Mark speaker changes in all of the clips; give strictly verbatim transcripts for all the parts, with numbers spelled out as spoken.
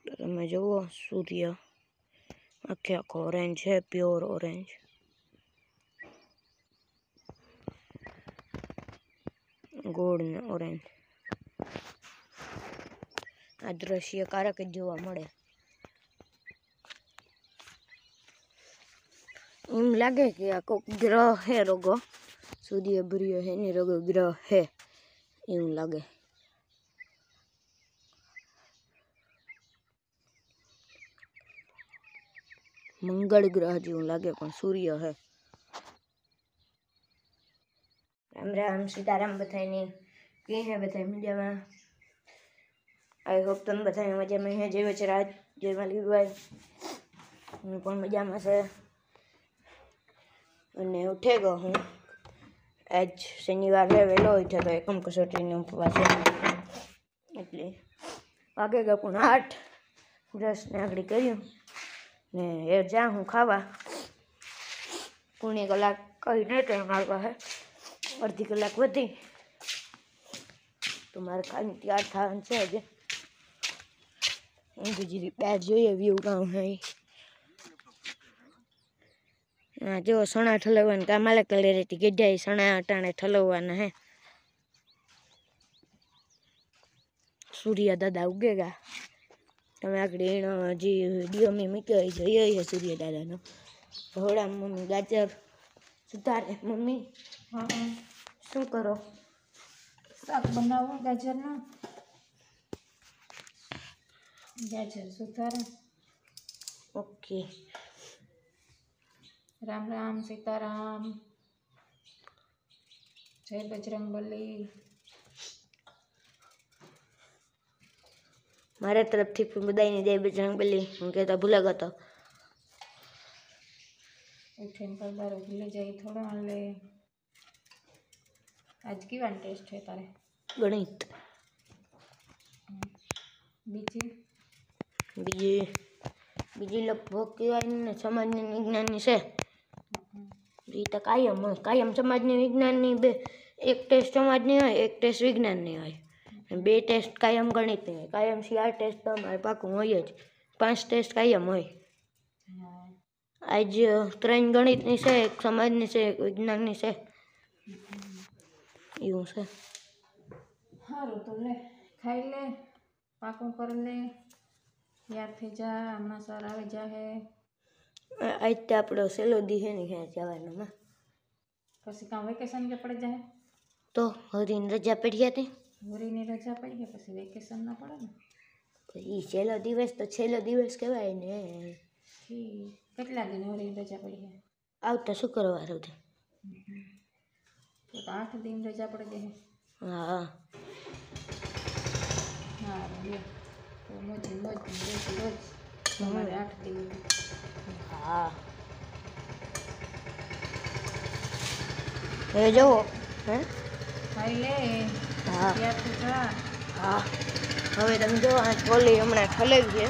Speaker 1: તમે જુઓ સૂર્ય આખે આખો ઓરેન્જ છે, પ્યોર ઓરેન્જ. ગોલ્ડ ને ઓરેન્જ આ દ્રશ્ય કારક જ જોવા મળે. એમ લાગે કે આ કોઈક ગ્રહ હે રોગો સૂર્ય ભૂર્ય હે ને રોગો ગ્રહ હે એવું લાગે. મંગળ ગ્રહ જેવું લાગે પણ સૂર્ય હે. રામ રામ સીતારામ બધાની કે હે બધા મજામાં. આઈ હોપ તમે બધા મજામાં હે. જય વચરાજ, જય માલિકભાઈ, હું પણ મજામાં છે. અને ઉઠે ગયો હું આજ શનિવાર હે, વહેલો ઉઠ્યો તો એકમ કસોટીનો ઉપવાસ એટલે વાગે ગયા પૂણા આઠ. બ્રશ ને આગળ કર્યું ને એ જા હું ખાવા પૂણી કલાક કહીને ટાઈમ આવવા હે, અડધી કલાક વધી તો મારે ખાલી તૈયાર થવાનું છે. હજી હું બીજી બેટ જોઈએ વ્યૂ ગામ હે. હા જો સણા ઠલવવાનું કામ આલે કલર રહેતી ગઢાઈ સણા અટાણે ઠલવવાના હે. સૂર્ય દાદા ઉગેગા. તમે આગળ એનો હજી વિડીયો મેં મૂક્યો જોઈએ સૂર્ય દાદાનો. ઘોડા મમ્મી ગાજર સુધારે. મમ્મી
Speaker 2: હા
Speaker 1: શું કરો?
Speaker 2: શાક બનાવો ગાજરનું. ગાજર સુધારે.
Speaker 1: ઓકે.
Speaker 2: રામ રામ સીતારામ, જય બજરંગબલી.
Speaker 1: મારા તરફથી બધાને જય બજરંગબલી. હું કહેતા ભૂલા ગયો.
Speaker 2: ઉઠીને પરબારો ભૂલી જાય થોડો હાલે. આજ કેવાની ટેસ્ટ છે તારે?
Speaker 1: ગણિત.
Speaker 2: બીજી
Speaker 1: બીજી બીજી લગભગ કહેવાય ને સમાજની વિજ્ઞાનની છે. એ તો કાયમ હોય, કાયમ સમાજની વિજ્ઞાનની બે એક ટેસ્ટ સમાજની હોય, એક ટેસ્ટ વિજ્ઞાનની હોય. બે ટેસ્ટ કાયમ ગણિતની હોય. કાયમ ચાર ટેસ્ટ તો અમારે પાકું હોય જ. પાંચ ટેસ્ટ કાયમ હોય. આજ ત્રણ ગણિતની છે, એક સમાજની છે, એક વિજ્ઞાનની છે. એવું છે.
Speaker 2: સારું તો લે ખાઈ લે, પાકું કરી લે, યાદ થઈ જા. હમણાં સર આવી જાહે.
Speaker 1: આજ તો આપણો સહેલો દી હે ને ક્યાં જવાનોમાં.
Speaker 2: પછી કાં વેકેશન કે પડે જાય
Speaker 1: તો હરીને રજા પડી હતી.
Speaker 2: હોરીની રજા પડી ગયા પછી વેકેશન ના પડે ને.
Speaker 1: એ છેલ્લો દિવસ તો છેલ્લો દિવસ કહેવાય ને.
Speaker 2: કેટલા દિન હોરીની રજા પડી ગયા?
Speaker 1: આવતા શુક્રવાર સુધી.
Speaker 2: તો આઠ દિન રજા પડી જાય.
Speaker 1: હા
Speaker 2: હા તો મોજ મોજ રોજ રોજ તમારે આઠ દિન.
Speaker 1: હા હવે જુઓ હે
Speaker 2: ખાઈ લે.
Speaker 1: હા
Speaker 2: તૈયાર થઈ જા.
Speaker 1: હા હવે તમે જો આ ટ્રોલી હમણાં ઠલેવી છે.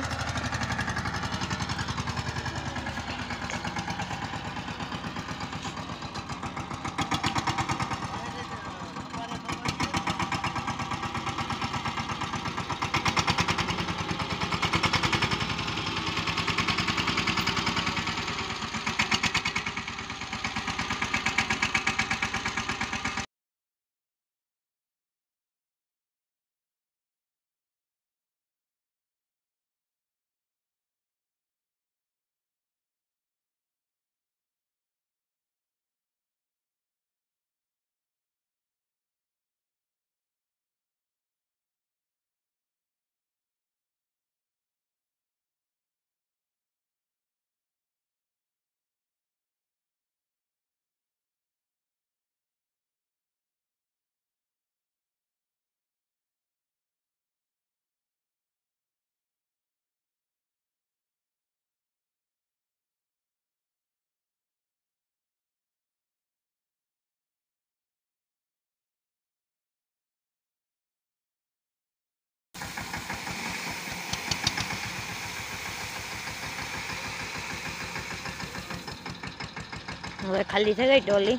Speaker 1: હવે ખાલી થઈ ગઈ ટોલી.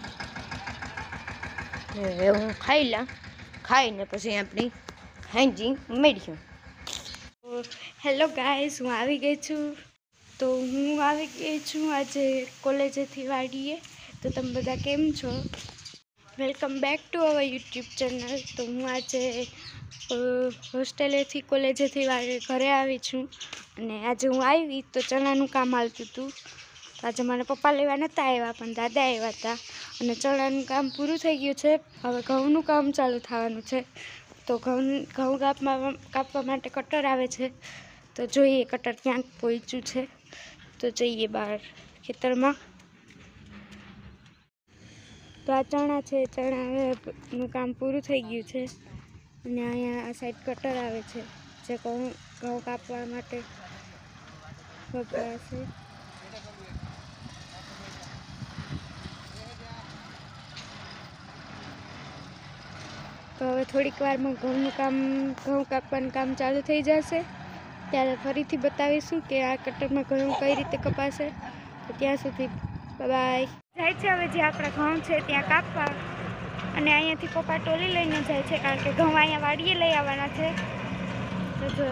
Speaker 1: હવે હું ખાઈ લા, ખાઈને પછી આપણી હાંજી મેળ્યું.
Speaker 3: હેલો ગાઈસ, હું આવી ગઈ છું. તો હું આવી ગઈ છું આજે કોલેજેથી વાડીએ. તો તમે બધા કેમ છો? Welcome back to our YouTube channel. તો હું આજે હોસ્ટેલેથી કોલેજેથી વાડી ઘરે આવી છું. અને આજે હું આવી તો ચણાનું કામ હાલતું હતું. આજે મારા પપ્પા લેવા નહોતા આવ્યા, પણ દાદા આવ્યા હતા. અને ચણાનું કામ પૂરું થઈ ગયું છે. હવે ઘઉંનું કામ ચાલુ થવાનું છે. તો ઘઉં ઘઉં કાપવા કાપવા માટે કટર આવે છે. તો જોઈએ કટર ક્યાંક પહોંચ્યું છે. તો જઈએ બહાર ખેતરમાં. તો આ ચણા છે, ચણાનું કામ પૂરું થઈ ગયું છે. અને અહીંયા આ સાઈડ કટર આવે છે, જે ઘઉં ઘઉં કાપવા માટે વપરાશે. તો હવે થોડીક વારમાં ઘઉંનું કામ ઘઉં કાપવાનું કામ ચાલુ થઈ જશે. ત્યારે ફરીથી બતાવીશું કે આ કટરમાં ઘઉં કઈ રીતે કપાશે. તો ત્યાં સુધી બાય. જાય છે હવે જે આપણા ઘઉં છે ત્યાં કાપવા. અને અહીંયાથી પપ્પા ટોલી લઈને જાય છે, કારણ કે ઘઉં અહીંયા વાડીએ લઈ આવવાના છે. તો જો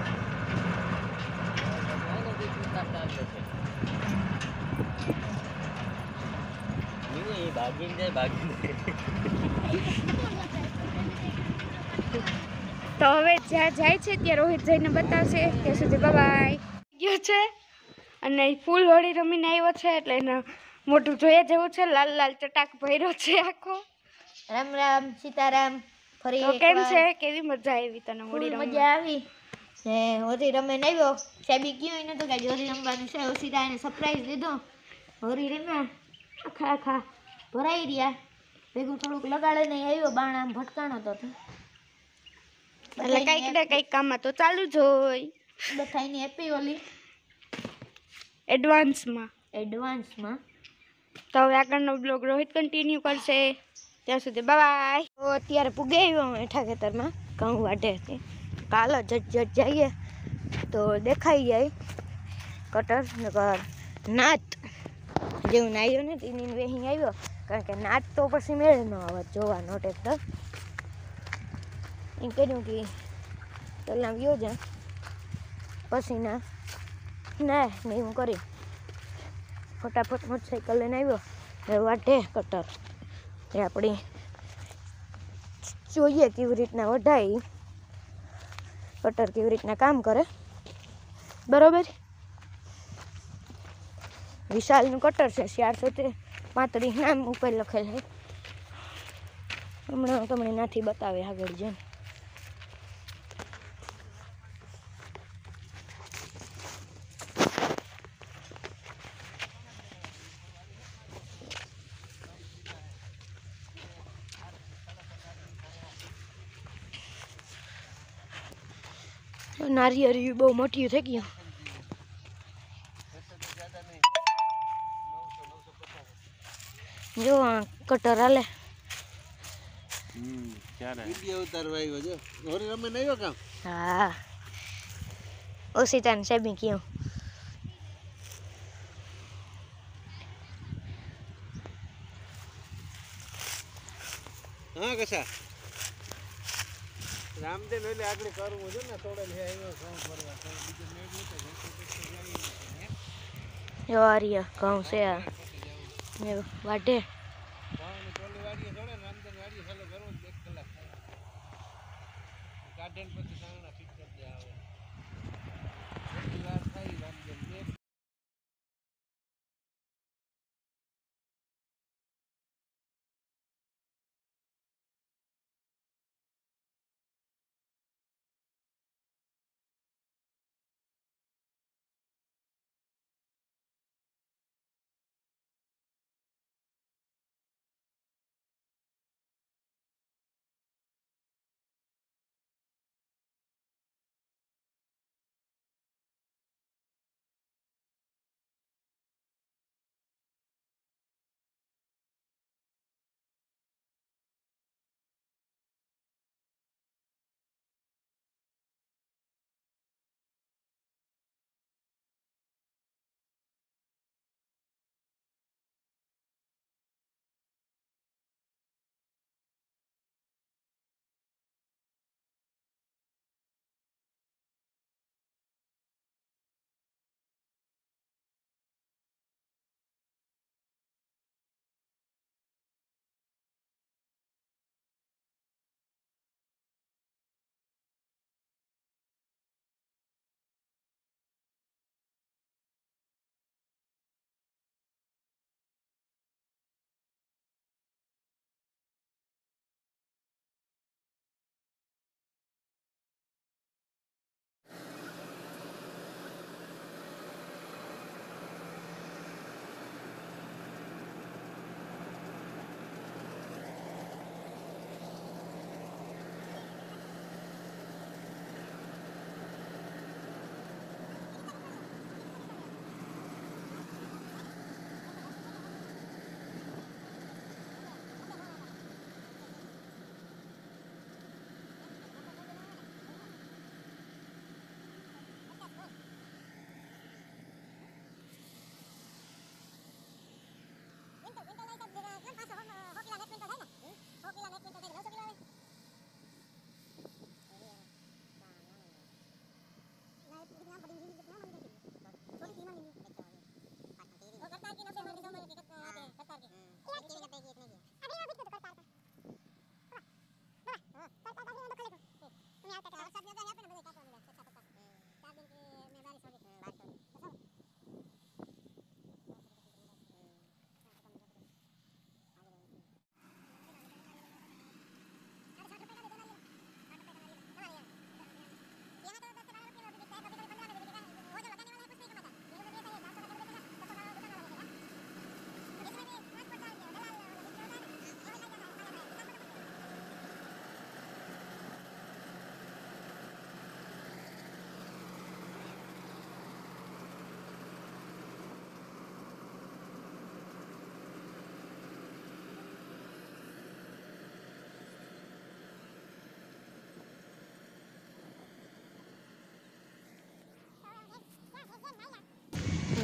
Speaker 3: તો હવે જ્યાં જાય છે ત્યાં રોહિત જઈને બતાવશે. ત્યાં સુધી બાય. ગયો છે અને ફૂલ હોળી રમીને આવ્યો છે, એટલે એના મોઢું જોયા જેવું છે. લાલ લાલ ચટાક ભર્યો છે આખો.
Speaker 1: રામ રામ, સીતારામ. ફરી
Speaker 3: તો કેમ છે? કેવી મજા આવી તને હોળી
Speaker 1: ફૂલ
Speaker 3: રમવા?
Speaker 1: મજા આવી ને હોળી રમીને આવ્યો. સાહેબી ગયું નતું કે હોળી રમવાનું છે. ઓસીતા એને સરપ્રાઈઝ દીધો. હોળી રમ્યા, આખા આખા ભરાઈ રહ્યા. ભેગું થોડુંક લગાડે નહીં આવ્યો. બાણ આમ ભટકાણો તો
Speaker 3: એટલે કંઈક ને કંઈક કામમાં તો ચાલુ જ હોય.
Speaker 1: બધાની હેપી હોલી
Speaker 3: એડવાન્સમાં.
Speaker 1: એડવાન્સમાં.
Speaker 3: તો હવે આગળનો બ્લોગ રોહિત કન્ટિન્યુ કરશે. ત્યાં સુધી બાય.
Speaker 1: તો અત્યારે પૂગે આવ્યો હેઠા ખેતરમાં ઘઉં વાઢે હતી. કાલો જટ જટ જઈએ તો દેખાઈ જાય કટર. નકર નાત જેવું નાહ્યો ને તેની વેહી આવ્યો, કારણ કે નાત તો પછી મેળ ન આવે જોવાનો ટ્રેક્ટર. એમ કર્યું કે પહેલાં વ્યો જાય પછી ના ના ને એવું કરી ફટાફટ મોટરસાઇકલ લઈને આવ્યો. ને વાઢે કટર. એ આપણી જોઈએ કેવી રીતના વઢાય, કટર કેવી રીતના કામ કરે. બરોબર. વિશાલનું કટર છે, ચારસો તે પાંત્રીસ નામ ઉપર લખેલ છે. હમણાં તમને નાથી બતાવે આગળ જઈને. નારિયેળ બહુ મોટી થઈ ગયું. જો કટર હાલે. હા, ઓસીતાને સાહેબી કયો.
Speaker 4: હા કશા રામદેવ એટલે આગળ કરવું છે ને થોડે લે આવ્યો કામ કરવા તો બીજો મેળ નતો
Speaker 1: જો આર્યા ઘઉં છે આ ને વાઢે.
Speaker 4: ગામની ટોલી વાડીએ જોડે રામદેવ વાડીએ ચાલો કરવો એક કલાક ગાર્ડન પછી સાવણા ફિટ કરી દે આવે. વાર થાય રામદેવ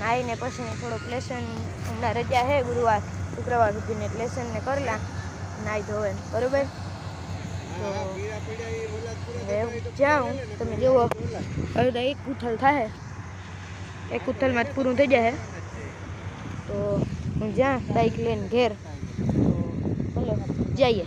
Speaker 1: નાઈને પછી થોડુંક લેસન હમણાં રજા છે ગુરુવાર શુક્રવાર સુધીને લેસન ને કરલા નાઈ ધોવે બરોબર. તો હવે જાઉં તમે જુઓ હવે તો એક ઉથલ થાય એક ઉથલમાં જ પૂરું થઈ જાય તો હું જ્યાં બાઈક લઈને ઘેર તો ચલો જઈએ.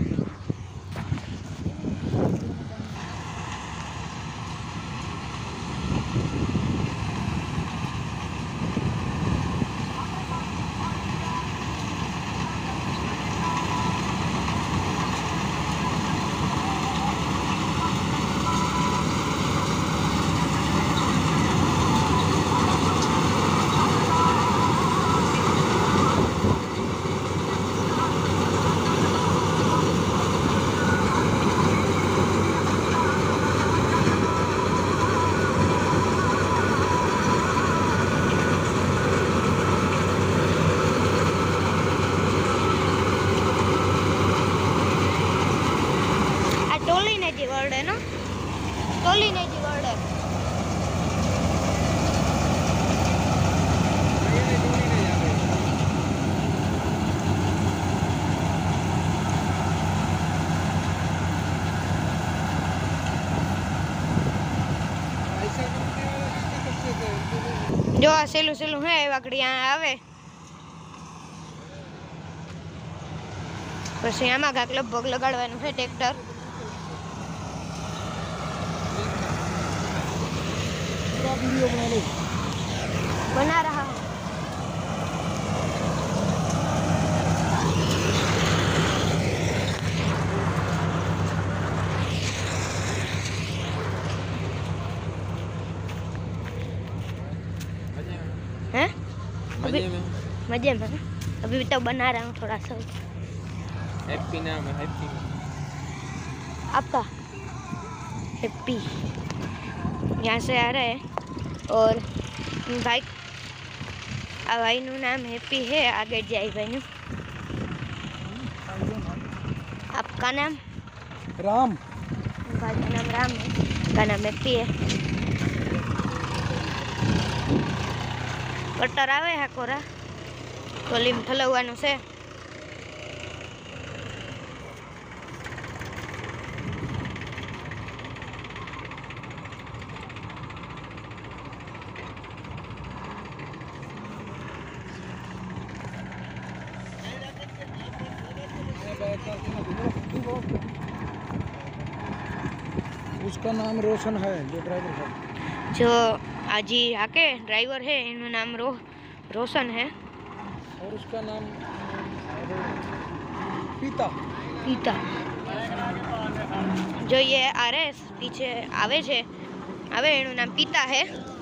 Speaker 1: ટોલી નહીં જી વર્ડે જો આ સેલું સેલું હે વાકડી આવે પછી આમાં કાંક લગભગ લગાડવાનું છે ટ્રેક્ટર.
Speaker 4: वीडियो बना लो
Speaker 1: बना रहा हूँ. हैं? अभी मजे में अभी तो बना रहा हूँ थोड़ा सा.
Speaker 4: हैप्पी नाम है हैप्पी
Speaker 1: आपका हैप्पी यहाँ से आ रहा है और भाई भाई नु नाम हैप्पी है आगे जाए भाई नु. आपका नाम
Speaker 4: राम
Speaker 1: भाई का नाम राम है का नाम हैप्पी है. कटर आवे है कोरा टोली में ठलवવાનું છે.
Speaker 4: उसका नाम रोशन है जो ड्राइवर है
Speaker 1: जो आजी आके ड्राइवर है इनका नाम रो रोशन है
Speaker 4: और उसका नाम पीता
Speaker 1: पीता. जो ये आ रहे पीछे आवे छे आवे एनु नाम पीता है.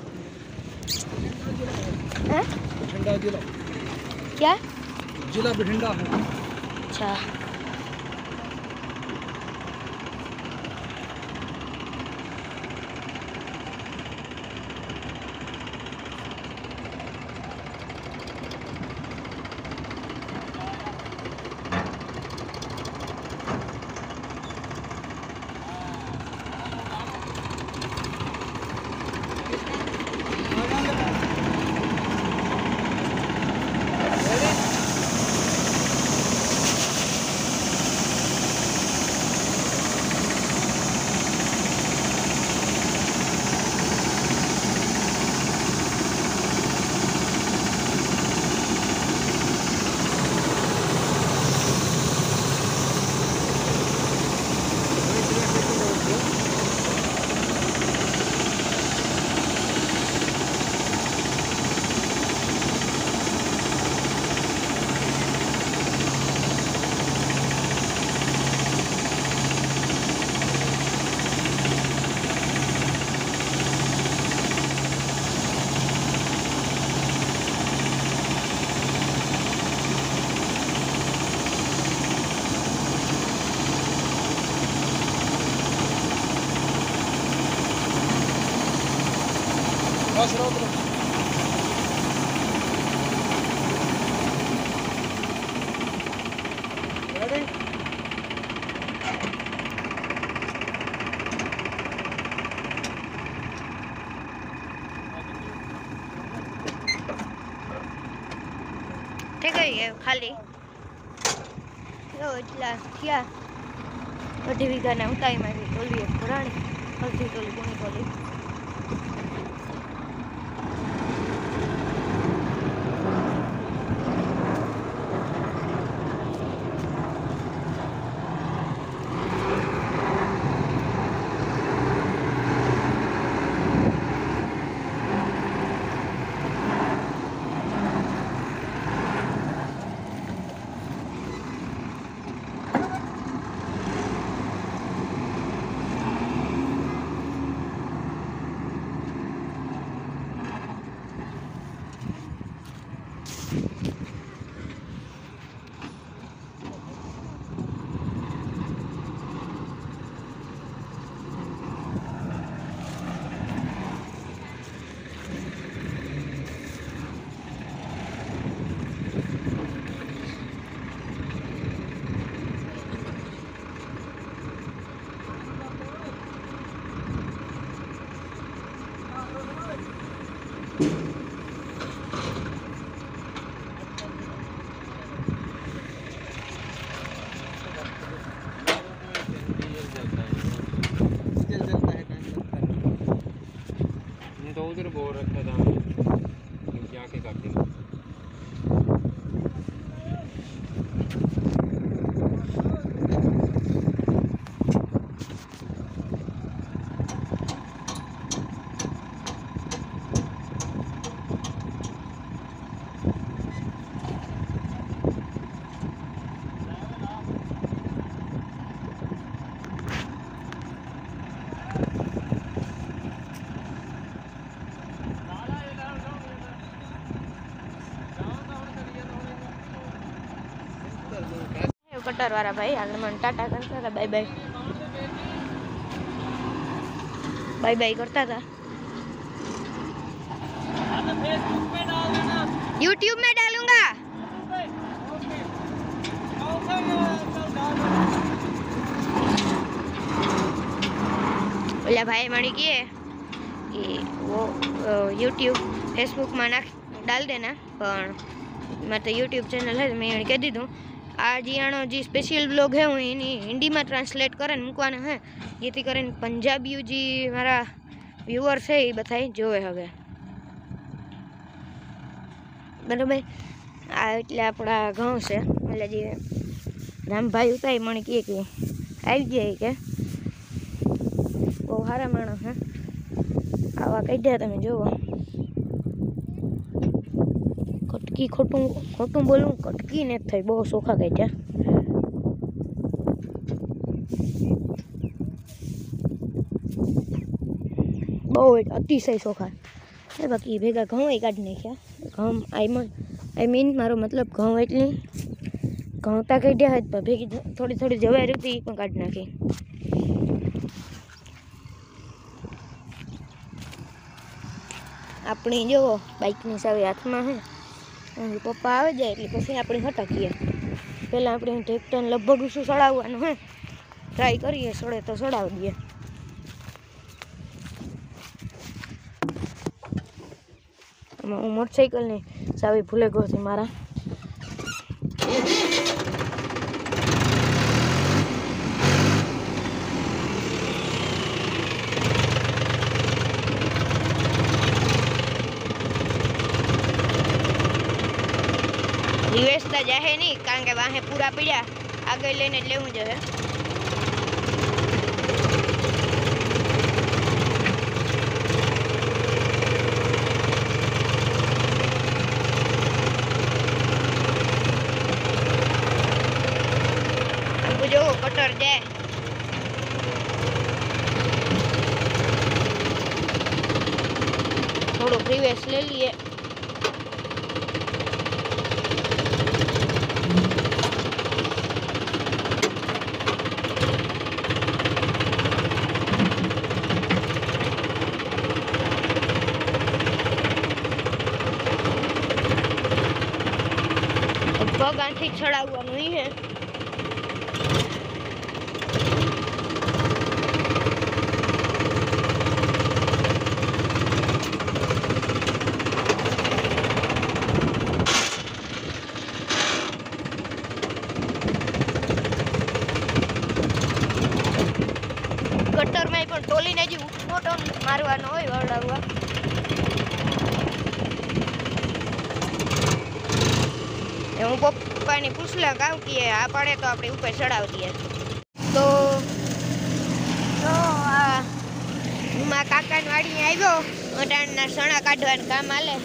Speaker 1: हैं?
Speaker 4: बठिंडा जिला
Speaker 1: क्या
Speaker 4: जिला बठिंडा है.
Speaker 1: अच्छा
Speaker 4: बस रोक लो. रेडी
Speaker 1: થઈ ગઈ એ ખાલી જો એટલા થયા અઢી વીઘાના ઉતાઈમાંથી ટોલી એક ભરાણી અડધી ટોલી કોની ટોલી
Speaker 4: तो उधर बोल रखा था क्या के काटे
Speaker 1: કટર વાળા ભાઈ આગળ મને ટાટા કરતા હતા બાય બાય બાય બાય કરતા હતા यूट्यूब में डालूंगा ओला भाई मणि किए कि वो यूट्यूब फेसबुक में ना डाल देना पर मैं तो यूट्यूब चैनल है मैं कह दी दूँ आज यानो जी स्पेशल ब्लॉग है वो हिंदी में ट्रांसलेट कर मूकवाना है ये कर पंजाबी जी मारा व्यूअर्स है ये बताई जोवे हवे बराबर आ एटले आपड़ा घઉં છે એટલે જે રામભાઈ ઉતાઈ મને કહે કે આવી જાય કે બહુ સારા માણસ હે આવા કાઢ્યા તમે જોવો કટકી ખોટું ખોટું બોલું કટકી ને થઈ બહુ સોખા કાઢ્યા બહુ અતિશય સોખા એ બાકી ભેગા ઘઉં કાઢી નાખ્યા ઘઉં આઈ आई मीन मारो मतलब घઉં એટલી ઘઉં તા કાઢ્યા હોય તો ભેગી થોડી થોડી જવાઈ હતી પણ કાઢી નાખી આપણી જો બાઇકની સાવી હાથમાં હે અને પપ્પા આવે જાય એટલે પછી આપણે હટાકીએ પહેલાં આપણે ટ્રેક્ટરને લગભગ શું સડાવવાનું હે ટ્રાય કરીએ સડે તો સડાવી દઈએ હું મોટરસાઇકલની ચાવી ભૂલે ગયો હતી મારા રિવેસતા જાહે નહીં કારણ કે વાહે પૂરા પીડ્યા આગળ લઈને જ લેવું જોઈએ जो कटर जाए थोड़ो प्रीवियस ले लिए पग आंखी छड़ावा नहीं है હું પપ્પાને પૂછલા કહું કે આ પડે તો આપણે ઉપર ચડાવી દઈએ તો તો આ હું મારા કાકાની વાડીએ આવ્યો અટાણના સણા કાઢવાનું કામ હાલે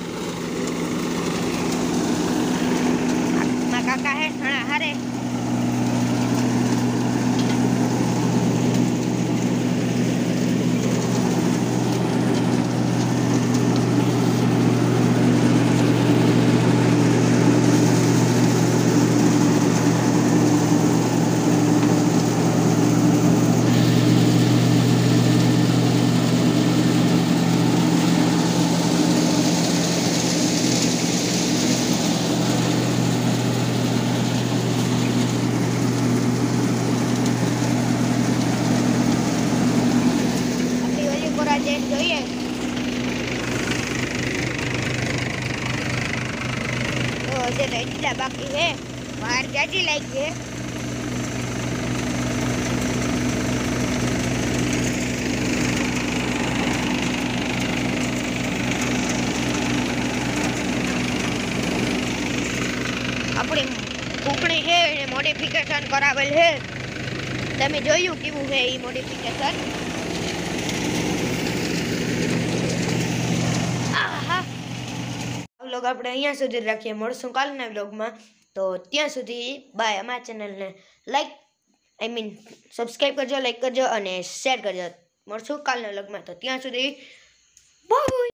Speaker 1: મારા કાકા હે સણા હારે જોઈએ તો હજે તો એટલા બાકી છે વાર જાજી લાગી છે આપણી કુકણી છે એને મોડિફિકેશન કરાવેલ છે તમે જોયું કેવું છે એ મોડિફિકેશન વ્લોગ આપણે અહીંયા સુધી રાખીએ મળશું કાલના વ્લોગમાં તો ત્યાં સુધી બાય અમારા ચેનલને લાઈક આઈ મીન સબસ્ક્રાઈબ કરજો લાઈક કરજો અને શેર કરજો મળશું કાલના વ્લોગમાં તો ત્યાં સુધી બાય